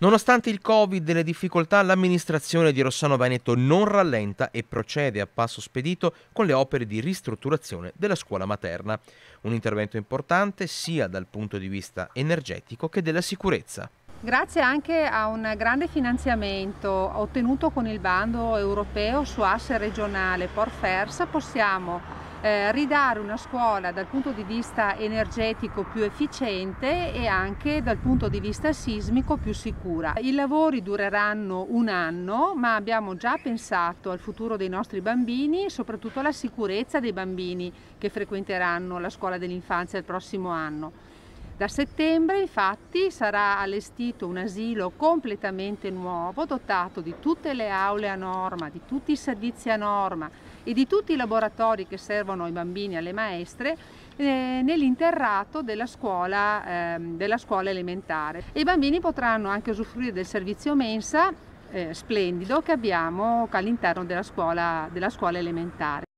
Nonostante il Covid e le difficoltà, l'amministrazione di Rossano Veneto non rallenta e procede a passo spedito con le opere di ristrutturazione della scuola materna. Un intervento importante sia dal punto di vista energetico che della sicurezza. Grazie anche a un grande finanziamento ottenuto con il bando europeo su asse regionale POR-FERS possiamo ridare una scuola dal punto di vista energetico più efficiente e anche dal punto di vista sismico più sicura. I lavori dureranno un anno, ma abbiamo già pensato al futuro dei nostri bambini e soprattutto alla sicurezza dei bambini che frequenteranno la scuola dell'infanzia il prossimo anno. Da settembre infatti sarà allestito un asilo completamente nuovo, dotato di tutte le aule a norma, di tutti i servizi a norma e di tutti i laboratori che servono ai bambini e alle maestre nell'interrato della scuola elementare. E i bambini potranno anche usufruire del servizio mensa splendido che abbiamo all'interno della scuola elementare.